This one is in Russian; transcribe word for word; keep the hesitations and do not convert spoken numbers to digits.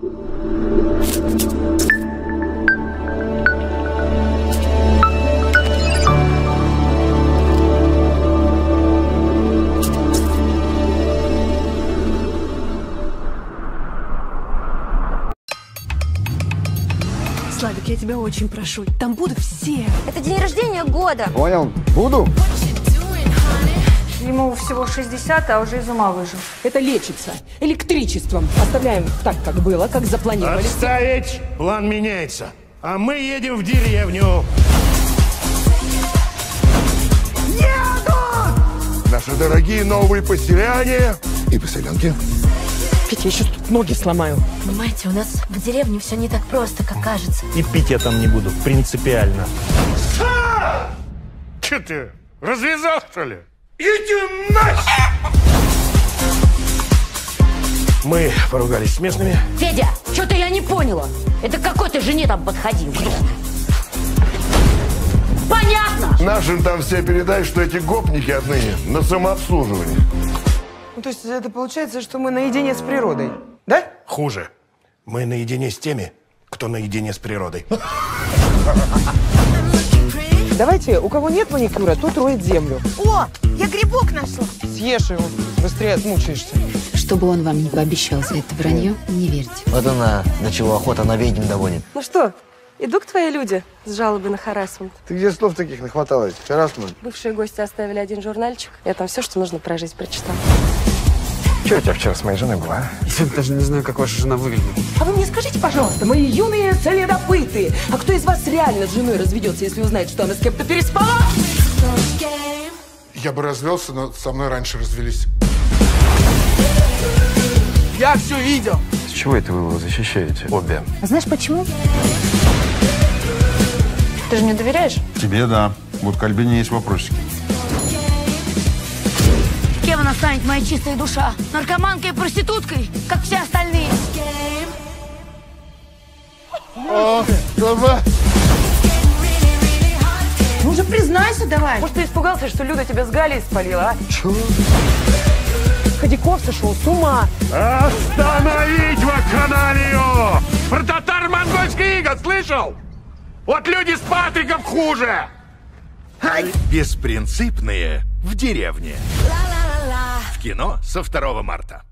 Славик, я тебя очень прошу, там будут все. Это день рождения года. Понял. Буду. Ему всего шестьдесят, а уже из ума выжил. Это лечится электричеством. Оставляем так, как было, как запланировали. Отставить! План меняется. А мы едем в деревню. Наши дорогие новые поселяне и поселенки. Петя, я сейчас тут ноги сломаю. Понимаете, у нас в деревне все не так просто, как кажется. И пить я там не буду, принципиально. Че ты, развязал, что ли? Иди нахер! Мы поругались с местными. Федя, что-то я не поняла. Это к какой-то жене там подходил. Понятно! Нашим там все передай, что эти гопники отныне на самообслуживании. Ну, то есть это получается, что мы наедине с природой, да? Хуже. Мы наедине с теми, кто наедине с природой. Давайте, у кого нет маникюра, тот роет землю. О, я грибок нашла. Съешь его, быстрее отмучаешься. Что бы он вам не пообещал за это вранье, не верьте. Вот она, до чего охота на ведьм доводит. Ну что, идут твои люди с жалобой на харассмент? Ты где слов таких нахваталась? Харассмент. Бывшие гости оставили один журнальчик. Я там все, что нужно про жизнь, прочитала. Что у тебя вчера с моей женой было, а? Я даже не знаю, как ваша жена выглядит. А вы мне скажите, пожалуйста, мои юные следопыты, а кто из вас реально с женой разведется, если узнает, что она с кем-то переспала? Я бы развелся, но со мной раньше развелись. Я все видел. С чего это вы его защищаете, обе? А знаешь почему? Ты же мне доверяешь? Тебе да. Вот к Альбине есть вопросики. Кем она станет, моя чистая душа? Наркоманкой и проституткой, как все остальные. О, давай. Ну же признайся давай. Может, ты испугался, что Люда тебя с Галей спалила, а? Чего? Ходяков сошел с ума. Остановить вакханалию! Про татаро-монгольский иго слышал? Вот люди с Патриков хуже! Беспринципные в деревне. В кино со второго марта.